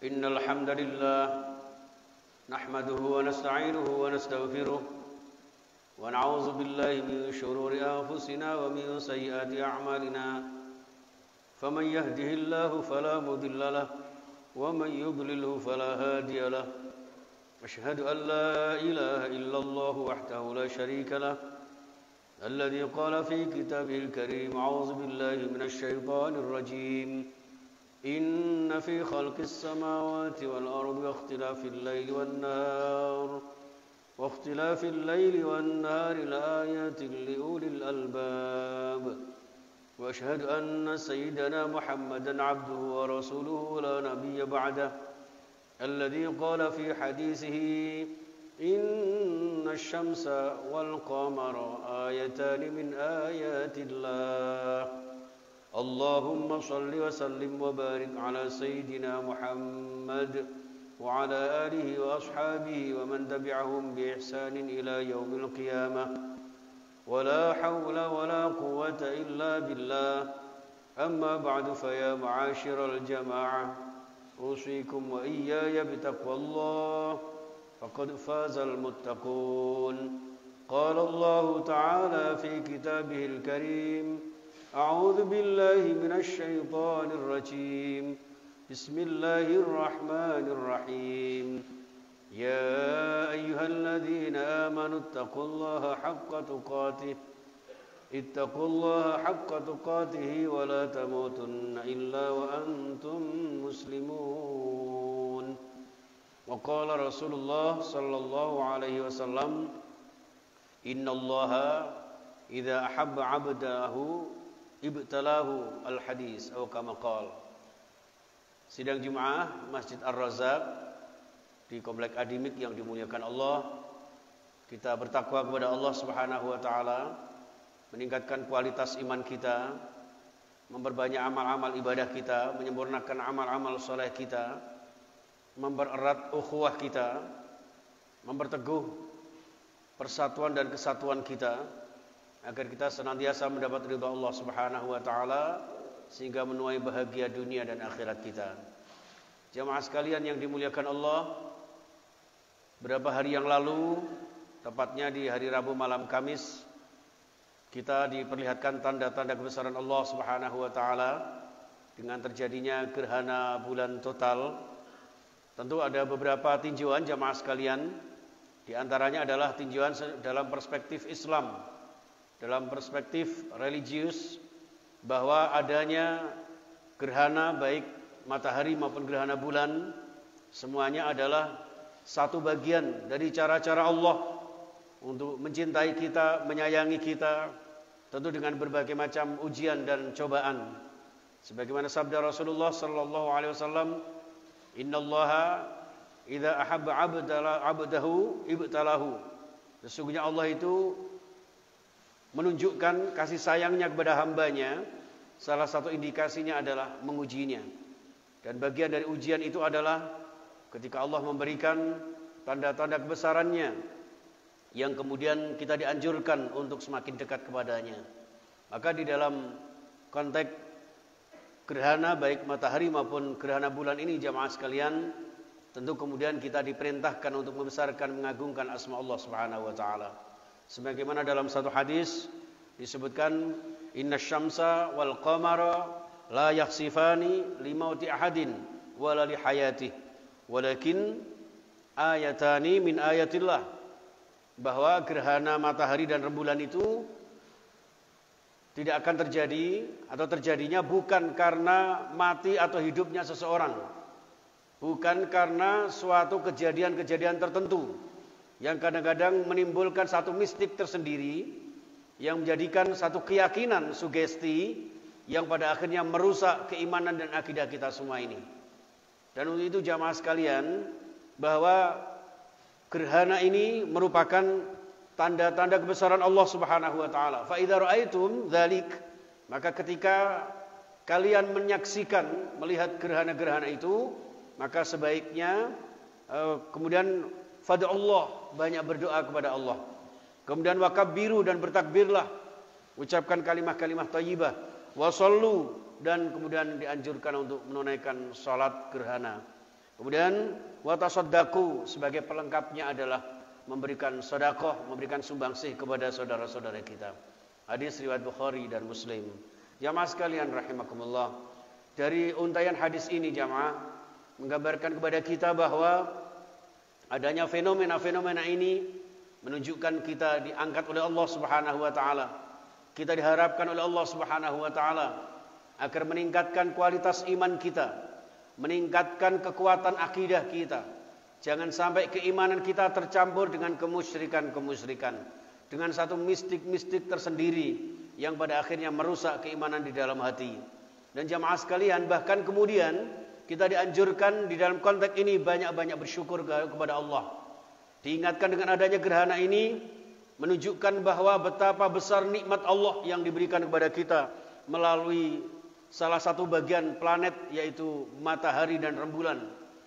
إن الحمد لله نحمده ونستعينه ونستغفره ونعوذ بالله من شرور أنفسنا ومن سيئات أعمالنا فمن يهده الله فلا مضل له ومن يضلله فلا هادي له أشهد أن لا إله إلا الله وحده لا شريك له الذي قال في كتابه الكريم أعوذ بالله من الشيطان الرجيم إن في خلق السماوات والأرض واختلاف الليل والنهار لآيات لأولي الألباب وأشهد أن سيدنا محمدا عبده ورسوله لا نبي بعده الذي قال في حديثه إن الشمس والقمر آيتان من آيات الله اللهم صل وسلم وبارك على سيدنا محمد وعلى آله وأصحابه ومن تبعهم بإحسان إلى يوم القيامة ولا حول ولا قوة إلا بالله أما بعد فيا معاشر الجماعة أوصيكم وإياي بتقوى الله فقد فاز المتقون قال الله تعالى في كتابه الكريم أعوذ بالله من الشيطان الرجيم بسم الله الرحمن الرحيم يا أيها الذين آمنوا اتقوا الله حق تقاته ولا تموتن إلا وأنتم مسلمون وقال رسول الله صلى الله عليه وسلم إن الله إذا أحب عبده ibtalahu al-hadis atau kama qala. Sidang Jumat Masjid Ar-Razzaq di Komplek Adimik yang dimuliakan Allah. Kita bertakwa kepada Allah Subhanahu wa taala, meningkatkan kualitas iman kita, memperbanyak amal-amal ibadah kita, menyempurnakan amal-amal soleh kita, mempererat ukhuwah kita, memperteguh persatuan dan kesatuan kita, agar kita senantiasa mendapat ridha Allah Subhanahu wa taala sehingga menuai bahagia dunia dan akhirat kita. Jamaah sekalian yang dimuliakan Allah, beberapa hari yang lalu, tepatnya di hari Rabu malam Kamis, kita diperlihatkan tanda-tanda kebesaran Allah Subhanahu wa taala dengan terjadinya gerhana bulan total. Tentu ada beberapa tinjauan jamaah sekalian, di antaranya adalah tinjauan dalam perspektif Islam, dalam perspektif religius, bahwa adanya gerhana baik matahari maupun gerhana bulan semuanya adalah satu bagian dari cara-cara Allah untuk mencintai kita, menyayangi kita, tentu dengan berbagai macam ujian dan cobaan. Sebagaimana sabda Rasulullah sallallahu alaihi wasallam, "Innallaha idza ahabba 'abdahu ibtalahu." Sesungguhnya Allah itu menunjukkan kasih sayangnya kepada hambanya, salah satu indikasinya adalah mengujinya. Dan bagian dari ujian itu adalah ketika Allah memberikan tanda-tanda kebesarannya, yang kemudian kita dianjurkan untuk semakin dekat kepadanya. Maka di dalam konteks gerhana baik matahari maupun gerhana bulan ini jamaah sekalian, tentu kemudian kita diperintahkan untuk membesarkan, mengagungkan asma Allah Subhanahu wa taala. Sebagaimana dalam satu hadis disebutkan, inna syamsa wal qamara la yakhsifani limauti ahadin wala li hayatih walakin ayatani min ayatillah, bahwa gerhana matahari dan rembulan itu tidak akan terjadi atau terjadinya bukan karena mati atau hidupnya seseorang, bukan karena suatu kejadian-kejadian tertentu yang kadang-kadang menimbulkan satu mistik tersendiri yang menjadikan satu keyakinan, sugesti yang pada akhirnya merusak keimanan dan akidah kita semua ini. Dan untuk itu jamaah sekalian, bahwa gerhana ini merupakan tanda-tanda kebesaran Allah Subhanahu wa taala. Fa idza raaitum dzalik, maka ketika kalian menyaksikan, melihat gerhana-gerhana itu, maka sebaiknya kemudian fad'ullah, banyak berdoa kepada Allah. Kemudian wakabbiru, dan bertakbirlah, ucapkan kalimah-kalimah thayyibah. Wasallu, dan kemudian dianjurkan untuk menunaikan salat gerhana. Kemudian wa tasaddaqu, sebagai pelengkapnya adalah memberikan sedekah, memberikan sumbangsih kepada saudara-saudara kita. Hadis riwayat Bukhari dan Muslim. Jamaah sekalian rahimakumullah, dari untaian hadis ini jamaah menggambarkan kepada kita bahwa adanya fenomena-fenomena ini menunjukkan kita diangkat oleh Allah Subhanahu wa taala. Kita diharapkan oleh Allah Subhanahu wa taala agar meningkatkan kualitas iman kita, meningkatkan kekuatan akidah kita. Jangan sampai keimanan kita tercampur dengan kemusyrikan-kemusyrikan, dengan satu mistik-mistik tersendiri yang pada akhirnya merusak keimanan di dalam hati. Dan jamaah sekalian, bahkan kemudian kita dianjurkan di dalam konteks ini banyak-banyak bersyukur kepada Allah. Diingatkan dengan adanya gerhana ini menunjukkan bahwa betapa besar nikmat Allah yang diberikan kepada kita melalui salah satu bagian planet, yaitu matahari dan rembulan.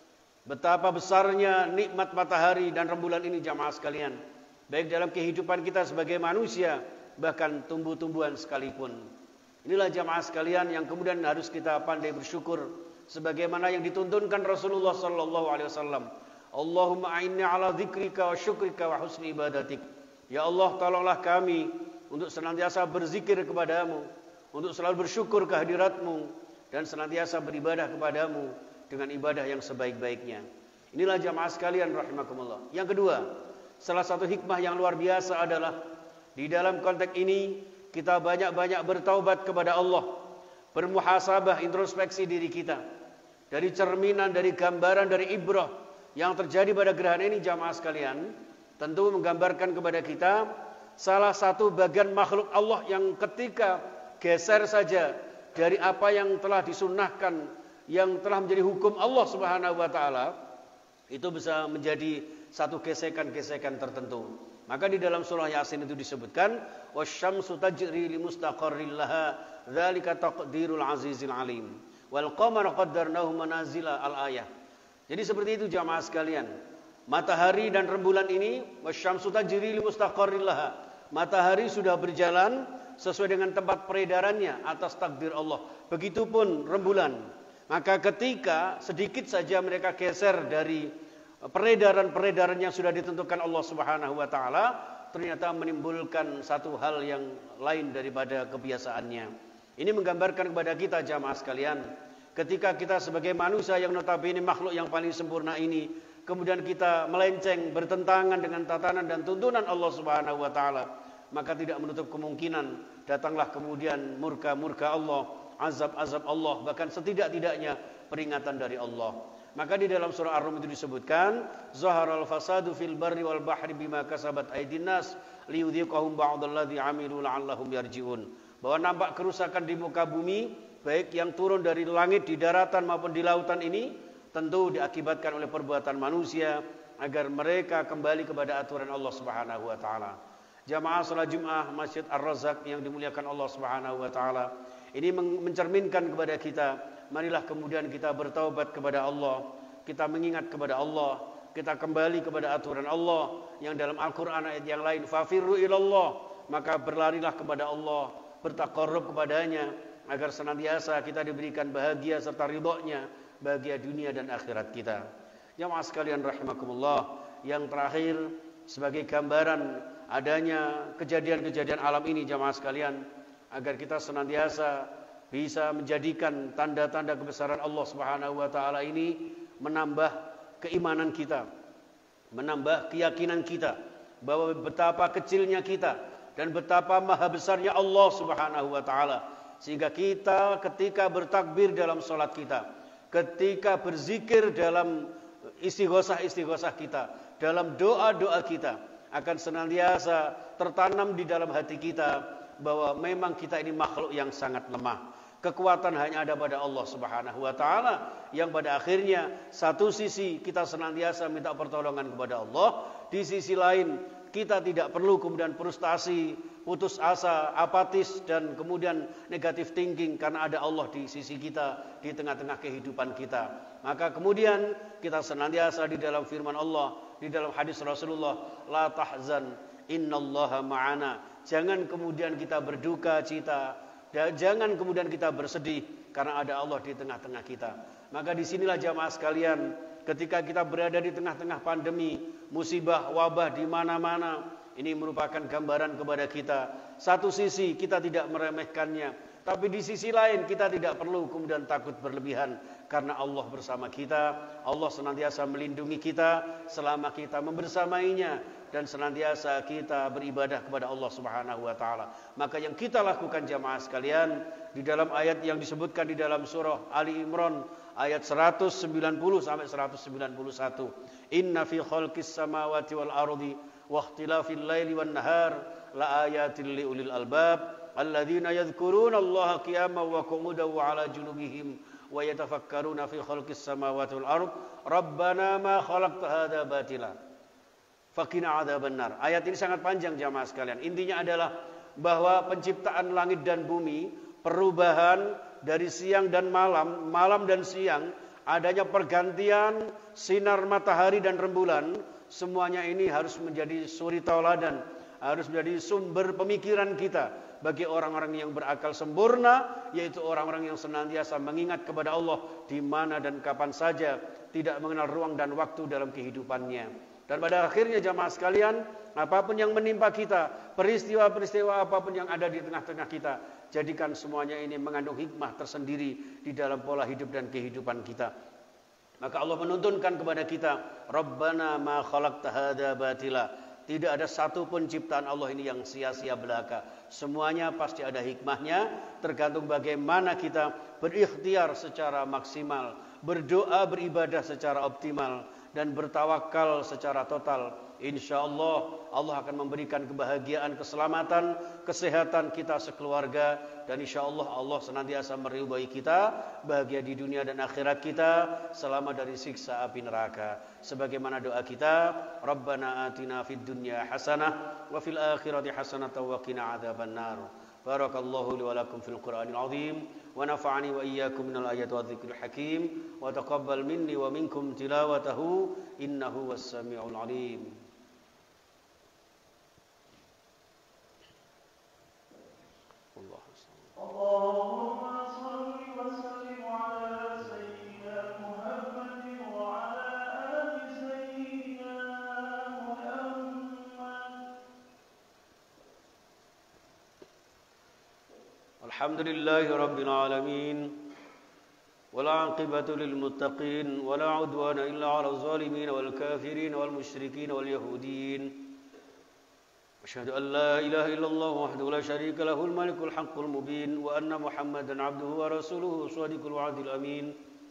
Betapa besarnya nikmat matahari dan rembulan ini jamaah sekalian, baik dalam kehidupan kita sebagai manusia, bahkan tumbuh-tumbuhan sekalipun. Inilah jamaah sekalian yang kemudian harus kita pandai bersyukur, sebagaimana yang dituntunkan Rasulullah sallallahu alaihi wasallam. Allahumma a'inni ala dzikrika wa syukrika wa husni ibadatik. Ya Allah, tolonglah kami untuk senantiasa berzikir kepadamu, untuk selalu bersyukur kehadiratmu, dan senantiasa beribadah kepadamu dengan ibadah yang sebaik-baiknya. Inilah jamaah sekalian rahimakumullah. Yang kedua, salah satu hikmah yang luar biasa adalah di dalam konteks ini kita banyak-banyak bertaubat kepada Allah, bermuhasabah, introspeksi diri kita. Dari cerminan, dari gambaran, dari ibrah yang terjadi pada gerhana ini jamaah sekalian, tentu menggambarkan kepada kita salah satu bagian makhluk Allah yang ketika geser saja dari apa yang telah disunnahkan, yang telah menjadi hukum Allah Subhanahu wa taala, itu bisa menjadi satu gesekan-gesekan tertentu. Maka di dalam surah Yasin itu disebutkan wasyamsu tajri limustaqarril laha dzalika taqdirul azizil alim wal qamara qaddarnahu manazila al-ayah. Jadi seperti itu jamaah sekalian. Matahari dan rembulan ini wasyamsu tajri limustaqarril laha. Matahari sudah berjalan sesuai dengan tempat peredarannya atas takdir Allah. Begitupun rembulan. Maka ketika sedikit saja mereka geser dari peredaran-peredaran yang sudah ditentukan Allah Subhanahu wa taala, ternyata menimbulkan satu hal yang lain daripada kebiasaannya. Ini menggambarkan kepada kita jamaah sekalian, ketika kita sebagai manusia yang notabene makhluk yang paling sempurna ini, kemudian kita melenceng bertentangan dengan tatanan dan tuntunan Allah Subhanahu wa taala, maka tidak menutup kemungkinan datanglah kemudian murka-murka Allah, azab-azab Allah, bahkan setidak-tidaknya peringatan dari Allah. Maka di dalam surah Ar-Rum itu disebutkan zaharal fasadu fil barri wal bahri bima kasabat aydin nas liyudhiqahum ba'dalladzi 'amilu la'allahum yarji'un. Bahwa nampak kerusakan di muka bumi, baik yang turun dari langit, di daratan maupun di lautan ini, tentu diakibatkan oleh perbuatan manusia agar mereka kembali kepada aturan Allah Subhanahu wa taala. Jamaah salat Jumat Masjid Ar-Razzaq yang dimuliakan Allah Subhanahu wa taala, ini mencerminkan kepada kita, marilah kemudian kita bertaubat kepada Allah, kita mengingat kepada Allah, kita kembali kepada aturan Allah yang dalam Al-Quran ayat yang lain fafirru ilallah, maka berlarilah kepada Allah, bertaqarrub kepadanya agar senantiasa kita diberikan bahagia serta ridhonya, bahagia dunia dan akhirat kita. Jamaah sekalian rahimakumullah, yang terakhir sebagai gambaran adanya kejadian-kejadian alam ini jamaah sekalian, agar kita senantiasa bisa menjadikan tanda-tanda kebesaran Allah Subhanahu wa taala ini menambah keimanan kita, menambah keyakinan kita bahwa betapa kecilnya kita dan betapa maha besarnya Allah Subhanahu wa taala, sehingga kita ketika bertakbir dalam salat kita, ketika berzikir dalam istighosah-istighosah kita, dalam doa-doa kita, akan senantiasa tertanam di dalam hati kita bahwa memang kita ini makhluk yang sangat lemah. Kekuatan hanya ada pada Allah Subhanahu wa taala, yang pada akhirnya satu sisi kita senantiasa minta pertolongan kepada Allah, di sisi lain kita tidak perlu kemudian frustasi, putus asa, apatis dan kemudian negatif thinking, karena ada Allah di sisi kita di tengah-tengah kehidupan kita. Maka kemudian kita senantiasa di dalam firman Allah, di dalam hadis Rasulullah, la tahzan innallaha ma'ana. Jangan kemudian kita berduka cita, jangan kemudian kita bersedih, karena ada Allah di tengah-tengah kita. Maka disinilah jamaah sekalian ketika kita berada di tengah-tengah pandemi, musibah, wabah di mana-mana, ini merupakan gambaran kepada kita. Satu sisi kita tidak meremehkannya, tapi di sisi lain kita tidak perlu kemudian takut berlebihan, karena Allah bersama kita. Allah senantiasa melindungi kita selama kita membersamainya, dan senantiasa kita beribadah kepada Allah Subhanahu wa taala. Maka yang kita lakukan jamaah sekalian, di dalam ayat yang disebutkan di dalam surah Ali Imran ayat 190 sampai 191, inna fi khalqis samawati wal ardi wa ikhtilafil laili wan nahar la ayatin liulil albab alladzina yadhkuruna Allaha qiyaman wa qu'udan wa 'ala junubihim wa yatafakkaruna fi khalqis samawati wal ard rabbana ma khalaqta hadza batila faqina adzabannar. Ayat ini sangat panjang jamaah sekalian. Intinya adalah bahwa penciptaan langit dan bumi, perubahan dari siang dan malam, malam dan siang, adanya pergantian sinar matahari dan rembulan, semuanya ini harus menjadi suri tauladan, harus menjadi sumber pemikiran kita bagi orang-orang yang berakal sempurna, yaitu orang-orang yang senantiasa mengingat kepada Allah di mana dan kapan saja, tidak mengenal ruang dan waktu dalam kehidupannya. Dan pada akhirnya jamaah sekalian, apapun yang menimpa kita, peristiwa-peristiwa apapun yang ada di tengah-tengah kita, jadikan semuanya ini mengandung hikmah tersendiri di dalam pola hidup dan kehidupan kita. Maka Allah menuntunkan kepada kita, Rabbana ma khalaqta hadza batila. Tidak ada satu pun ciptaan Allah ini yang sia-sia belaka. Semuanya pasti ada hikmahnya, tergantung bagaimana kita berikhtiar secara maksimal, berdoa, beribadah secara optimal, dan bertawakal secara total. Insya Allah, Allah akan memberikan kebahagiaan, keselamatan, kesehatan kita sekeluarga. Dan insya Allah, Allah senantiasa meridhai kita, bahagia di dunia dan akhirat kita, selamat dari siksa api neraka. Sebagaimana doa kita, Rabbana atina fid dunya hasanah, wa fil akhirati hasanah, wa qina adzaban nar. Barakallahu li wa lakum fil Qur'anil azim, wa nafa'ani wa iyyakum minal ayati wadh-dhikril hakim, wa taqabbal minni wa minkum tilawatahu innahu was-sami'ul alim. Allahumma shalli wa sallim ala sayyidina Muhammadin wa ala ali sayyidina Muhammad. Alhamdulillahi rabbil alamin, wal 'aqibatu lil muttaqin, wa la 'udwana illa 'alal zalimin wal kafirin wal musyrikin wal yahudin. Asyhadu an la ilaha illallah wahdahu la syarika lahul malikul haqqul mubin, wa anna Muhammadan 'abduhu wa rasuluhu shadiqul wa'dil amin.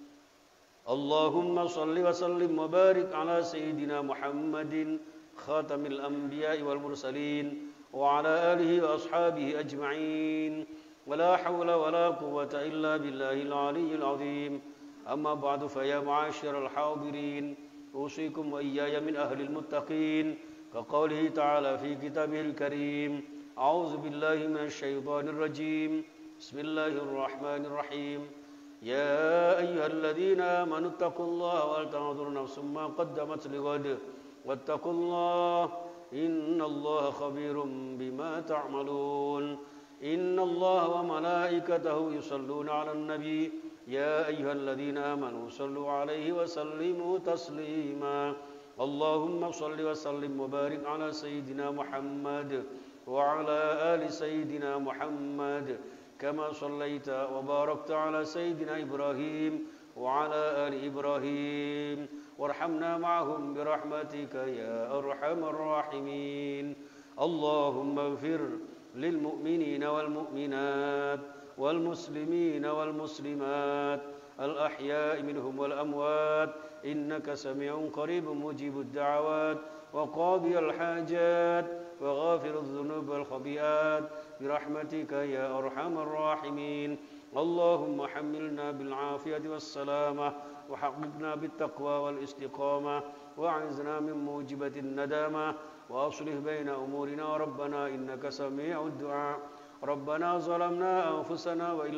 Allahumma shalli wa sallim wa barik ala sayyidina Muhammadin khatamil anbiya'i wal mursalin wa ala alihi wa ashabihi ajma'in. ولا حول ولا قوة إلا بالله العلي العظيم. أما بعد فيا معاشر الحاضرين، أوصيكم وإياي من أهل المتقين كقوله تعالى في كتابه الكريم: أعوذ بالله من الشيطان الرجيم، بسم الله الرحمن الرحيم. يا أيها الذين آمنوا اتقوا الله ولتنظر نفس ما قدمت لغد واتقوا الله إن الله خبير بما تعملون. إن الله وملائكته يصلون على النبي يا أيها الذين آمنوا صلوا عليه وسلموا تسليما. اللهم صل وسلم وبارك على سيدنا محمد وعلى آل سيدنا محمد كما صليت وباركت على سيدنا إبراهيم وعلى آل إبراهيم وارحمنا معهم برحمتك يا أرحم الراحمين. اللهم اغفر للمؤمنين والمؤمنات والمسلمين والمسلمات الأحياء منهم والأموات إنك سميع قريب مجيب الدعوات وقاضي الحاجات وغافر الذنوب والخطيئات برحمتك يا أرحم الراحمين. اللهم حملنا بالعافية والسلامة وحققنا بالتقوى والاستقامة وأعذنا من موجبة الندامة وأصلح بين أمورنا ربنا إنك سميع الدعاء. ربنا ظلمنا أنفسنا وإن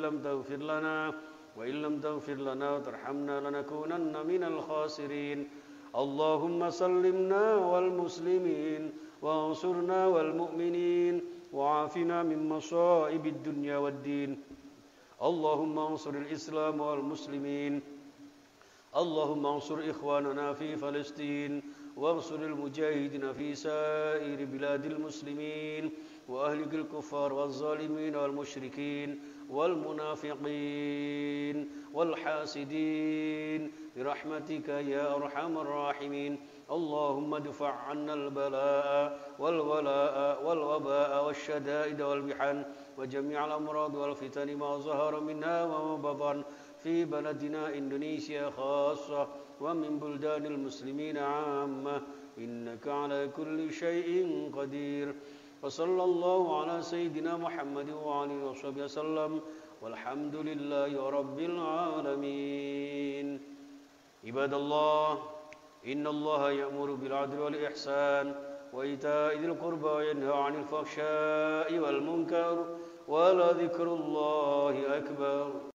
لم تغفر لنا وترحمنا لنكونن من الخاسرين. اللهم سلمنا والمسلمين وانصرنا والمؤمنين وعافنا من مصائب الدنيا والدين. اللهم انصر الإسلام والمسلمين. اللهم انصر إخواننا في فلسطين وانصر المجاهدين في سائر بلاد المسلمين وأهلك الكفار والظالمين والمشركين والمنافقين والحاسدين برحمتك يا أرحم الراحمين. اللهم ادفع عنا البلاء والولاء والوباء والشدائد والمحن وجميع الأمراض والفتن ما ظهر منها وما بطن في بلدنا إندونيسيا خاصة ومن بلدان المسلمين عامة إنك على كل شيء قدير. وصلى الله على سيدنا محمد وعلى وصحبه وسلم والحمد لله رب العالمين. عباد الله إن الله يأمر بالعدل والإحسان وإيتاء ذي القربى وينهى عن الفحشاء والمنكر ولذكر الله أكبر.